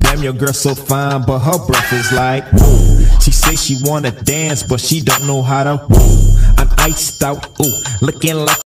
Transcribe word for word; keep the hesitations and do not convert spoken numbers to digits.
Damn, your girl so fine, but her breath is like woo. She say she wanna dance, but she don't know how to woo. I'm iced out, ooh, looking like